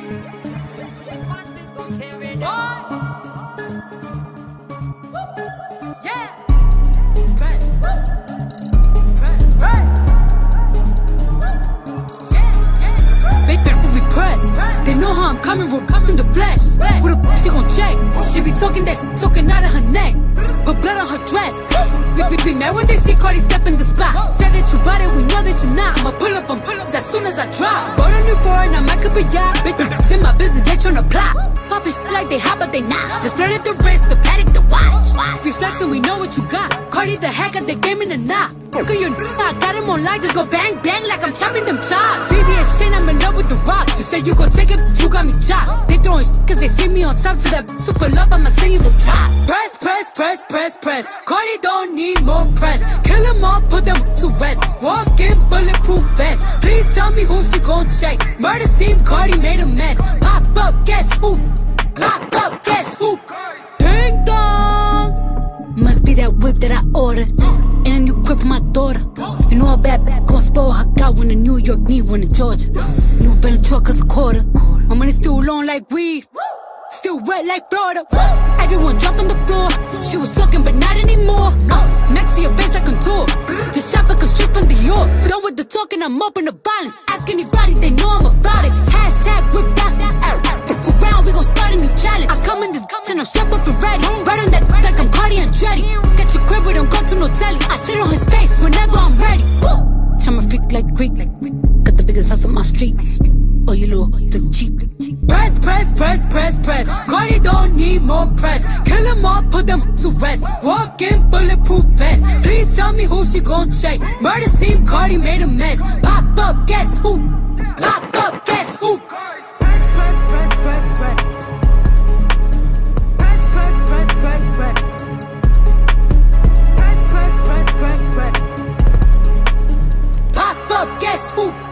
They know how I'm coming, we're coming in the flesh. Who the f*** she gon' check? She be talking that shit talking out of her neck. Put blood on her dress. We mad when they see Cardi step in the spot. Say that you bought it, we know that you're not. I'ma pull up on pull-ups as soon as I drop. Bought a new board, now my cup of yacht. Bitch, in my business, they tryna plot. Poppin' shit like they hot, but they not. Just flirt at the wrist, the paddock, the watch. We flexin', we know what you got. Cardi the heck at the game in the knot. Look at your I got him on live, just go bang, bang like I'm chopping them chops. VVS chain, I'm in love with the rocks. You say you gon' take it, you got me chopped. They throwin' shit cause they see me on top to that super love, I'ma send you the drop. Press, press, press, press, press. Cardi don't need more press. Kill them all, put them to rest. Walk in bulletproof vest. Please tell me who she gon' check. Murder scene, Cardi made a mess. Pop up, guess who? Pop up, guess who? Ding dong. Must be that whip that I ordered. And a new crib for my daughter. You know a bad gon' spoil her got one in New York, need one in Georgia. New Bentley truck is a quarter. My money still long like weed. Still wet like Florida. Everyone drop on the floor. She was talking but not anymore. Next to your face I contour. This chopper can strip from the York. Done with the talking, I'm open to violence. Ask anybody, they know I'm about it. Hashtag whip that. Around, we gon' start a new challenge. I come in this and I'm strapped up and ready. Right on that like I'm Cardi and Dreddy. Get your grip, we don't go to no telly. I sit on his face whenever I'm ready. I'm a freak like Greek. Got the biggest house on my street. Oh, you little look cheap. Press, press, press, press, press. Cardi don't need more press. Kill them all, put them to rest. Walk in bulletproof vest. Please tell me who she gon' check. Murder scene, Cardi made a mess. Pop up, guess who? Pop up, guess who? Press, press, press, press, press. Press, press, press, press, press. Press, press, press, press, press. Pop up, guess who?